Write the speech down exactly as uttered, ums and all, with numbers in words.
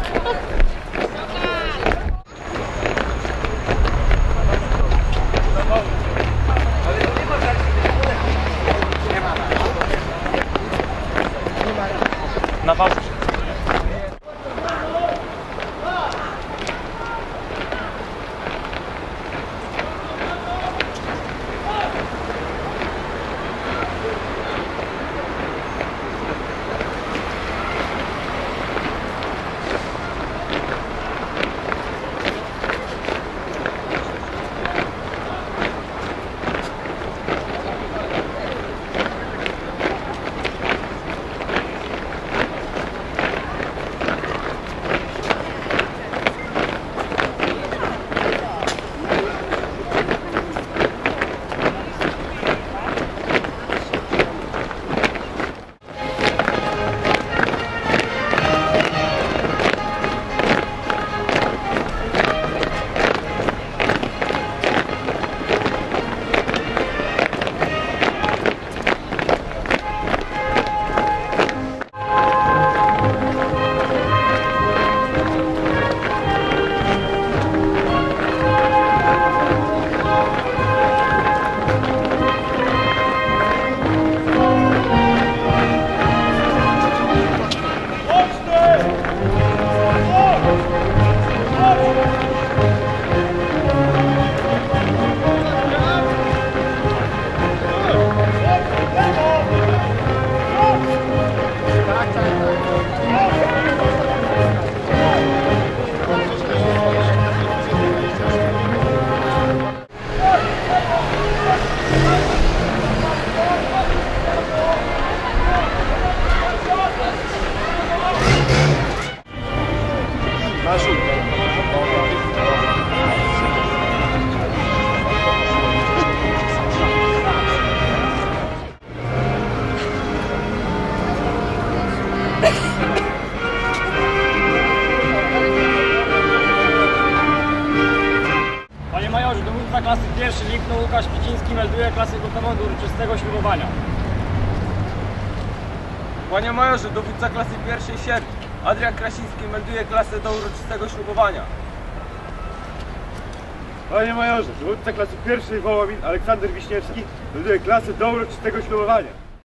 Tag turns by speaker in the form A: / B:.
A: Na wałku.
B: Panie majorze, dowódca klasy pierwszy Lipno Łukasz Piciński melduje klasę gotową do uroczystego ślubowania.
C: Panie majorze, dowódca klasy pierwszej Sierp Adrian Krasiński melduje klasę do uroczystego ślubowania.
D: Panie majorze, dowódca klasy pierwszej Wołomin Aleksander Wiśniewski melduje klasę do uroczystego ślubowania.